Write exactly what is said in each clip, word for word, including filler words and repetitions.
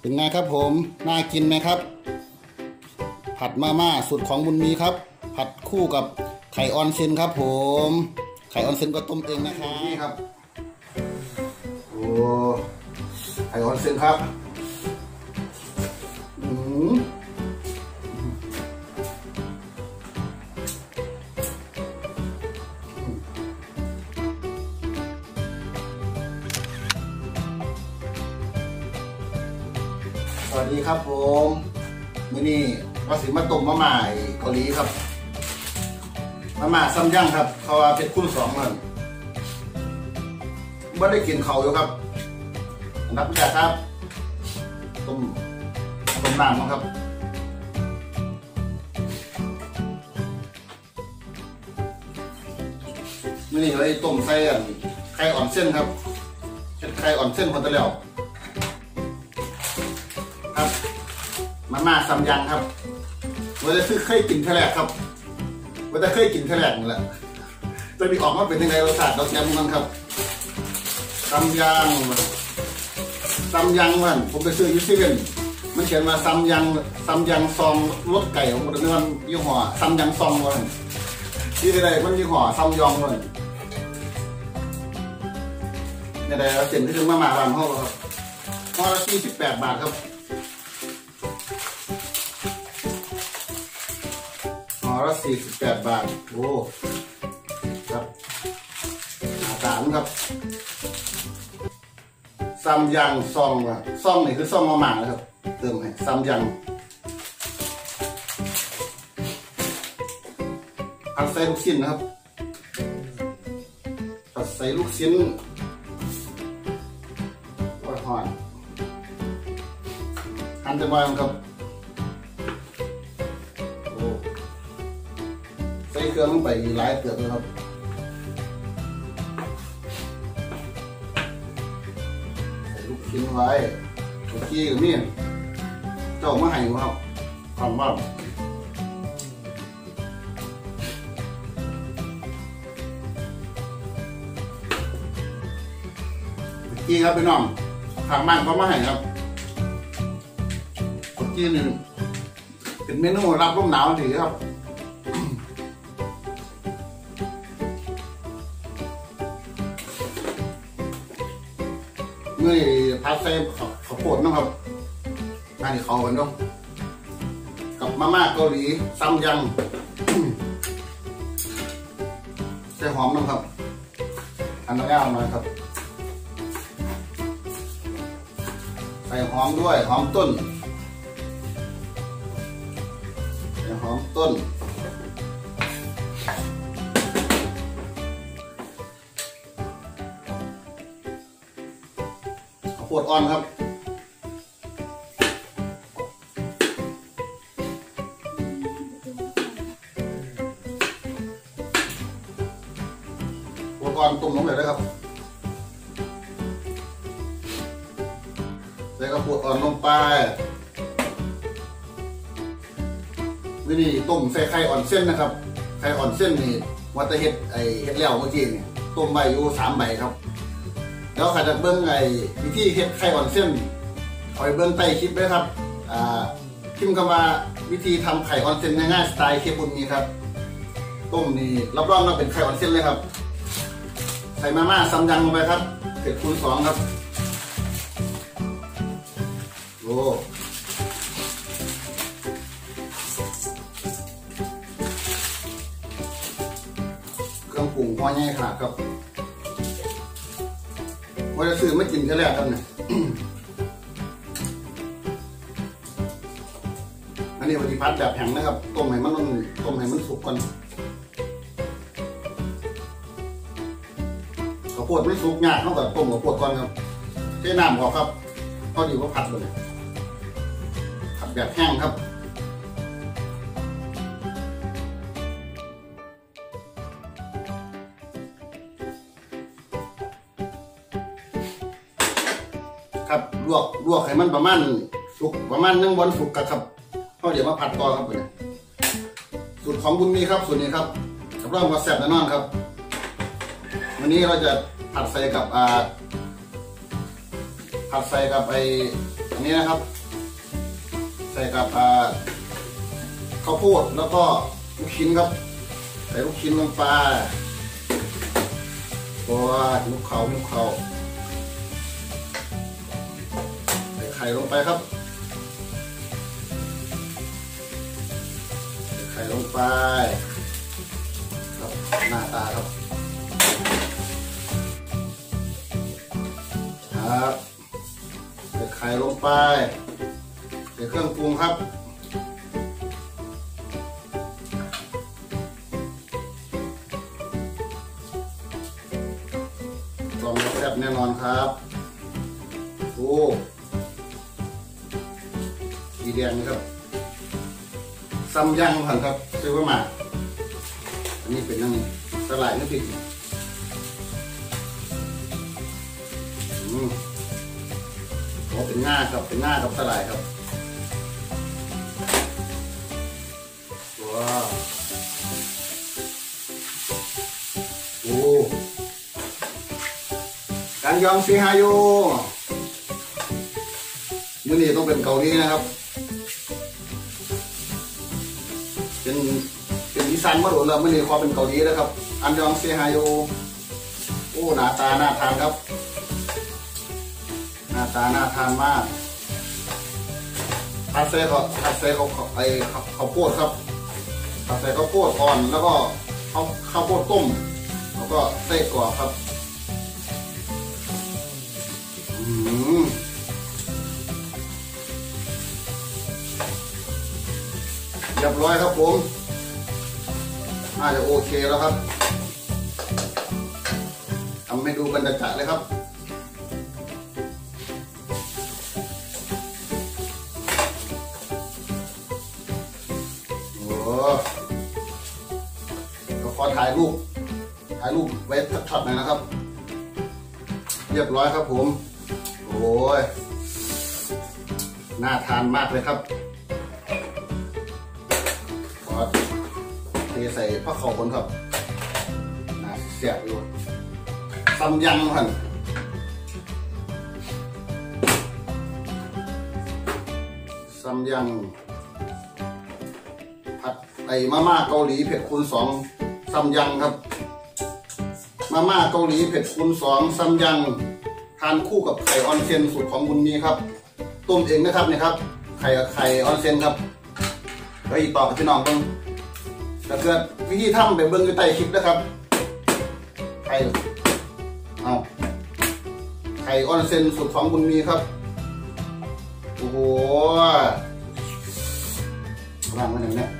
เป็นไงครับผมน่ากินไหมครับผัดมาม่าสูตรของบุญมีครับผัดคู่กับไข่ออนเซ็นครับผมไข่ออนเซ็นก็ต้มเองนะครับนี่ครับโอ้ไข่ออนเซ็นครับอืมสวัสดีครับผมมื้อนี้ว่าสิมาต้มมะม่าเกาหลีครับมะม่าซัมยังครับเขาว่าเป็นคู่สองเลยไม่ได้กินเขาอยู่ครับอันดับแรกครับต้มต้มน้ำครับมื้อนี้เราต้มใส่ไข่อ่อนเส้นครับเป็นไข่อ่อนเส้นคนตะเหลียวครับมาม่าซัมยังครับว่าจะซื้อเคยกินแค่แรกครับว่าจะเคยกินแค่แรกนี่แหละจะมีออกมาเป็นยังไงรสชาติเราแกมมันครับซัมยังซัมยังมันผมไปซื้อยูซีเว่นมันเขียนมาซัมยังซัมยังซองรสไก่ของมันเนื้อยี่ห้อซัมยังซองมันที่ใดๆมันยี่ห้อซัมยองมันเนี่ยได้เราเซ็นที่ถึงมาม่าบ้านเขาครับห่อละสี่สิบแปดบาทครับห่อละสี่สิบแปดบาทโอ้ครับอาหารครับซัมยังซองว่ะซองนี่คือซองมาม่านะครับเติมให้ซัมยังผัดใส่ลูกชิ้นนะครับผัดใส่ลูกชิ้นว่าหอนหั่นจะมาครับโอ้ใส่เครื่องลงไปหลายเกือบเลยครับทิ้งไว้เมื่อกี้กับนี่เจ้ามาให้ครับความว่าเมื่อกี้ครับพี่น้องทางบ้านเขามาให้ครับเมื่อกี้นี่เป็นเมนูรับลมหนาวดีครับเมื่อพัดใส่ข้าวโพดนะครับอันนี้เขากันต้องกับมาม่าเกาหลีซัมยังใส่หอมนะครับอันนี้เอามาครับใส่หอมด้วยหอมต้นใส่หอมต้นปวดอ่อนครับปวดอ่อนตุ่มลงไปเลยครับใส่กระปวดอ่อนลงไปวิธีต้มใส่ไข่อ่อนเส้นนะครับไข่อ่อนเส้นนี่วัตถุเห็ดไอเห็ดแล้วเมื่อกี้นี่ต้มใบอยู่สามใบครับแล้วใครจะเบิ้งไอ้วิธีเฮ็ดไข่อ่อนเส้นคอยเบิ้งใต้คลิปด้วยครับอ่าพิมพ์คำว่าวิธีทำไข่อ่อนเส้นง่ายๆสไตล์เคบุญมีครับต้มนี่รับรองว่าเป็นไข่อ่อนเส้นเลยครับใส่มาม่าซัมยังลงไปครับเผ็ดคูณสองครับโอ้เครื่องปรุงพอง่ายขาดครับว่าจะซื้อไม่กินแค่แรกครับเนี่ย อันนี้ปฏิพัฒน์แบบแข็งนะครับต้มให้มันต้มให้มันสุกก่อนข้าวโพดไม่สุกยากเท่ากับต้มข้าวโพดก่อนครับเทน้ำออกครับพอดีว่าผัดเลยผัดแบบแห้งครับครับลวกลวกให้มันประมาณสุกประมาณนึ่งวันสุกกันครับก็เดี๋ยวมาผัดต่อครับเนี่ยสูตรของบุญมีครับสูตรนี้ครับรับรองว่าแซ่บแน่นอนครับวันนี้เราจะผัดใส่กับอ่าผัดใส่กับไออันนี้นะครับใส่กับข้าวโพดแล้วก็ลูกชิ้นครับใส่ลูกชิ้นลงไปตัวลูกเขาลูกเขาใส่ไข่ลงไปครับใส่ไข่ลงไปครับหน้าตาครับครับใส่ไข่ลงไปใส่เครื่องปรุงครับลองแซ่บแน่นอนครับโอ้สีแดงนะครับซัมยังผ่านครับซื้อมาอันนี้เป็นนั่งสลายน้ำพริกอืมโอ้เป็นง่าครับเป็นง่ากับสลายครับว้าวโอ้กันยองซีฮาโยมื้อนี้ต้องเป็นเกาหลีนะครับเป็นเป็นอีสานมาโดนแล้วมื้อนี้ขอเป็นเกาหลีนะครับอันยองซีฮาโยโอ้หน้าตาน่าทานครับหน้าตาน่าทานมากผัดใส่เขาผัดใส่เขาไอข้าวโพดครับผัดใส่ข้าวโพดอ่อนแล้วก็ข้าวข้าวโพดต้มแล้วก็ไส้กรอกครับเรียบร้อยครับผมน่าจะโอเคแล้วครับทำให้ดูบรรยากาศเลยครับโอ้ก็ขอถ่ายรูปถ่ายรูปไว้ช็อตหน่อยนะครับเรียบร้อยครับผมโอ้ยน่าทานมากเลยครับขอเทใส่ผ้าขาวบนครับน่าเสียบอยู่ซัมยังพันซัมยังผัดไอ้มาม่าเกาหลีเผ็ดคูณสองซัมยังครับมาม่าเกาหลีเผ็ดคูณสองซัมยังทานคู่กับไข่ออนเซ็นสูตรของบุญมีครับต้มเองนะครับนี่ครับไข่กับไข่ออนเซ็นครับแล้วอีกต่อกับพี่น้องต้องถ้าเกิดวิธีทำไปเบิ้งอยู่ใต้คลิปนะครับไข่เอาไข่ออนเซ็นสูตรของบุญมีครับโอ้โหวางไว้ไหนเนี่ย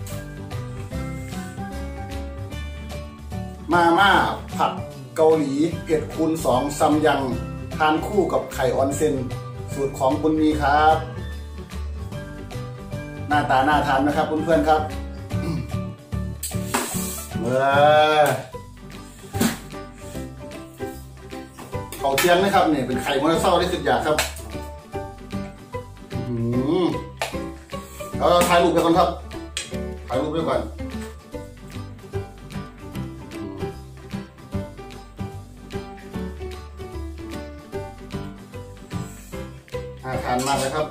มาม่าผัดเกาหลีเผ็ดคูณสองซัมยังทานคู่กับไข่ออนเซ็นสูตรของบุญมีครับหน้าตาน่าทานนะครับเพื่อนๆครับเมื่อเขาเทียงนะครับเนี่ยเป็นไข่มอเตอร์ไซค์ได้สุดยอดครับเราถ่ายรูปไปก่อนครับถ่ายรูปไปก่อนน่าทานมากเลยครับ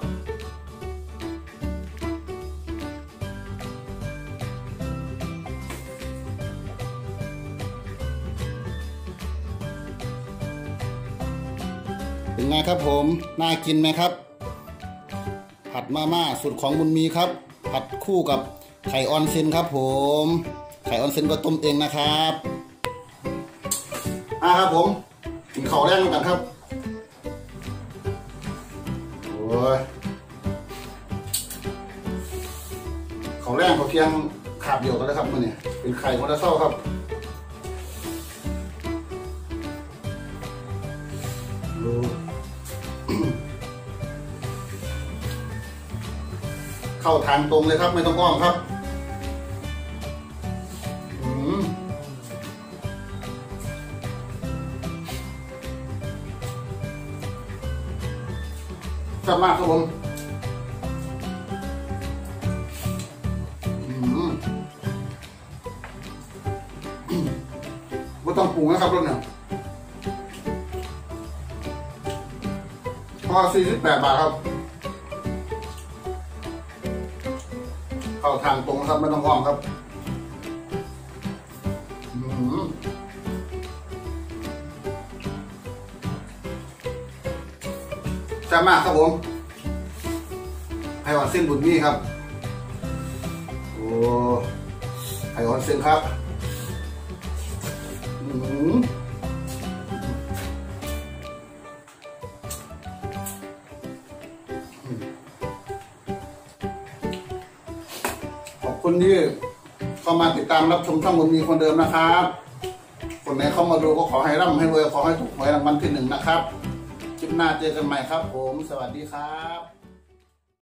เป็นไงครับผมน่ากินไหมครับผัดมาม่าสูตรของบุญมีครับผัดคู่กับไข่ออนเซ็นครับผมไข่ออนเซ็นก็ต้มเองนะครับอ่าครับผมกินข้าวแรกกันครับโอ้ยข้าวแรกเขาเพียงขาบเดียวกันแล้วครับมันเนี่ยเป็นไข่มอเตอร์ไซค์ครับเข้าทางตรงเลยครับไม่ต้องอ้อมครับแซ่บมากครับผมไม่ต้องปรุงนะครับรสเนี่ยหห่อสี่สิบแปดบาทครับเข้าทางตรงครับไม่ต้องอ้อมครับจะมากครับผมไข่หวานเส้นบุญนี่ครับโอ้ไข่หวานเส้นครับอืมขอบคุณที่เข้ามาติดตามรับชมช่องบุญมีคนเดิมนะครับคนไหนเข้ามาดูก็ขอให้ร่ำให้รวยขอให้ถูกหวยรางวัลที่หนึ่งนะครับคลิปหน้าเจอกันใหม่ครับผมสวัสดีครับ